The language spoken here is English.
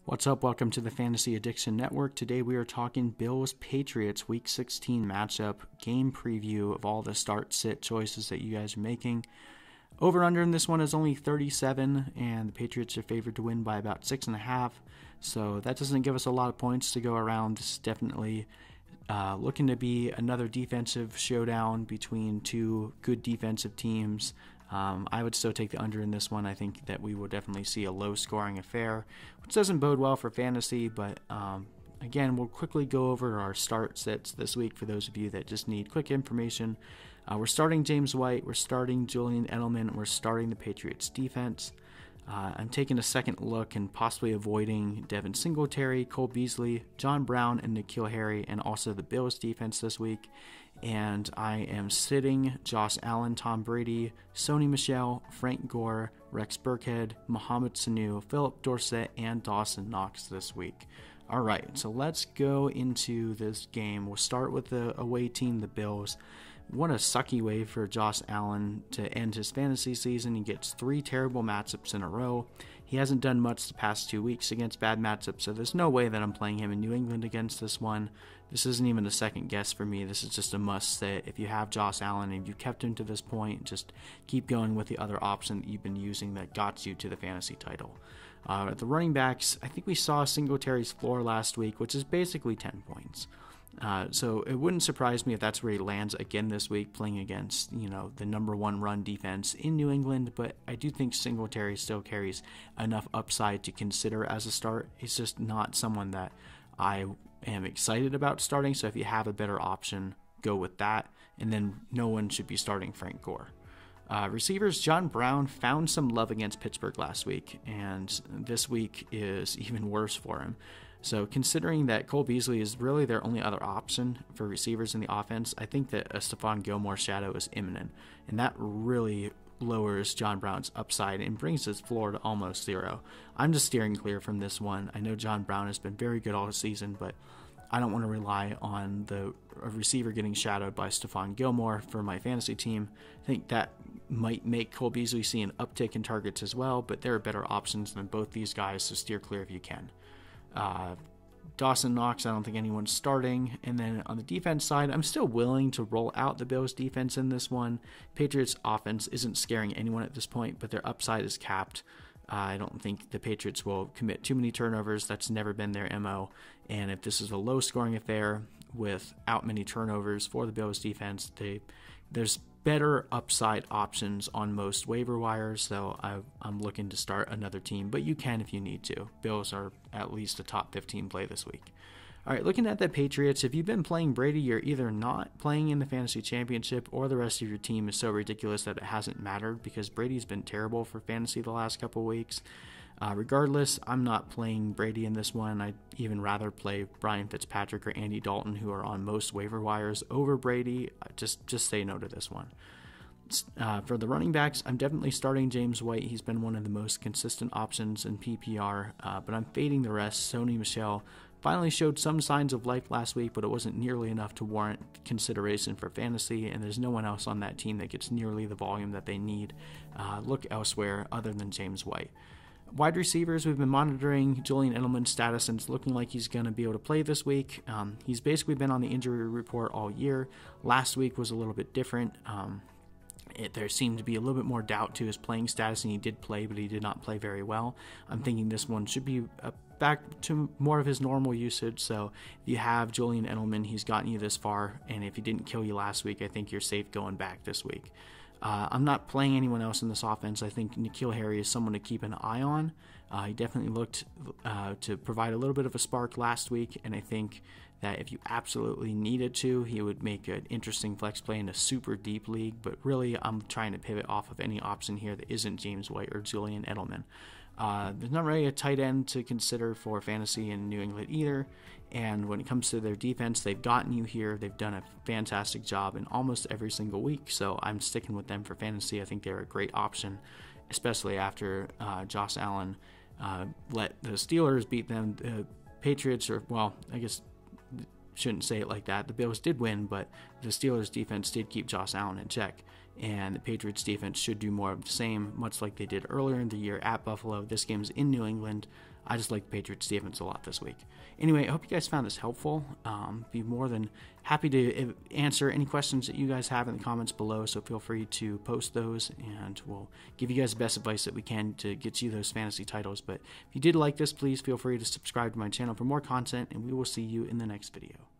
What's up? Welcome to the Fantasy Addiction Network. Today we are talking Bills-Patriots Week 16 matchup, game preview of all the start-sit choices that you guys are making. Over-under in this one is only 37, and the Patriots are favored to win by about 6.5, so that doesn't give us a lot of points to go around. This is definitely looking to be another defensive showdown between two good defensive teams. I would still take the under in this one. I think that we will definitely see a low-scoring affair, which doesn't bode well for fantasy, but again, we'll quickly go over our start sets this week for those of you that just need quick information. We're starting James White, we're starting Julian Edleman, we're starting the Patriots defense. I'm taking a second look and possibly avoiding Devin Singletary, Cole Beasley, John Brown, and N'Keal Harry, and also the Bills defense this week. And I am sitting Josh Allen, Tom Brady, Sony Michel, Frank Gore, Rex Burkhead, Mohamed Sanu, Phillip Dorsett, and Dawson Knox this week. All right, so let's go into this game. We'll start with the away team, the Bills. What a sucky way for Josh Allen to end his fantasy season. He gets 3 terrible matchups in a row. He hasn't done much the past 2 weeks against bad matchups, so there's no way that I'm playing him in New England against this one. This isn't even a second guess for me. This is just a must sit. If you have Josh Allen and you've kept him to this point, just keep going with the other option that you've been using that got you to the fantasy title. At the running backs, I think we saw Singletary's floor last week, which is basically 10 points. So it wouldn't surprise me if that's where he lands again this week, playing against, the number 1 run defense in New England. But I do think Singletary still carries enough upside to consider as a start. He's just not someone that I am excited about starting. So if you have a better option, go with that. And then no one should be starting Frank Gore. Receivers, John Brown found some love against Pittsburgh last week, and this week is even worse for him. So considering that Cole Beasley is really their only other option for receivers in the offense, I think that a Stephon Gilmore shadow is imminent, and that really lowers John Brown's upside and brings his floor to almost 0. I'm just steering clear from this one. I know John Brown has been very good all season, but I don't want to rely on a receiver getting shadowed by Stephon Gilmore for my fantasy team. I think that might make Cole Beasley see an uptick in targets as well, but there are better options than both these guys, so steer clear if you can. Dawson Knox, I don't think anyone's starting. And then on the defense side, I'm still willing to roll out the Bills defense in this one. Patriots offense isn't scaring anyone at this point, but their upside is capped. I don't think the Patriots will commit too many turnovers. That's never been their MO. And if this is a low-scoring affair without many turnovers for the Bills defense, there's better upside options on most waiver wires, so I'm looking to start another team, but you can if you need to. Bills are at least a top 15 play this week. All right, looking at the Patriots, if you've been playing Brady, you're either not playing in the fantasy championship or the rest of your team is so ridiculous that it hasn't mattered because Brady's been terrible for fantasy the last couple of weeks. Regardless, I'm not playing Brady in this one. I'd even rather play Brian Fitzpatrick or Andy Dalton, who are on most waiver wires, over Brady. Just say no to this one. For the running backs, I'm definitely starting James White. He's been one of the most consistent options in PPR, but I'm fading the rest. Sony Michel finally showed some signs of life last week, but it wasn't nearly enough to warrant consideration for fantasy, and there's no one else on that team that gets nearly the volume that they need. Look elsewhere other than James White. Wide receivers, we've been monitoring Julian Edleman's status, and it's looking like he's going to be able to play this week. He's basically been on the injury report all year. Last week was a little bit different. There seemed to be a little bit more doubt to his playing status, and he did play, but he did not play very well. I'm thinking this one should be back to more of his normal usage. So if you have Julian Edleman, he's gotten you this far, and if he didn't kill you last week, I think you're safe going back this week. I'm not playing anyone else in this offense. I think N'Keal Harry is someone to keep an eye on. He definitely looked to provide a little bit of a spark last week, and I think that if you absolutely needed to, he would make an interesting flex play in a super deep league. But really, I'm trying to pivot off of any option here that isn't James White or Julian Edleman. There's not really a tight end to consider for fantasy in New England either. And when it comes to their defense, they've gotten you here. They've done a fantastic job in almost every single week. So I'm sticking with them for fantasy. I think they're a great option, especially after Josh Allen let the Steelers beat them. The Patriots, I guess shouldn't say it like that. The Bills did win, but the Steelers defense did keep Josh Allen in check. And the Patriots defense should do more of the same, much like they did earlier in the year at Buffalo. This game's in New England. I just like the Patriots defense a lot this week. Anyway, I hope you guys found this helpful. Be more than happy to answer any questions that you guys have in the comments below, so feel free to post those, and we'll give you guys the best advice that we can to get you those fantasy titles. But if you did like this, please feel free to subscribe to my channel for more content, and we will see you in the next video.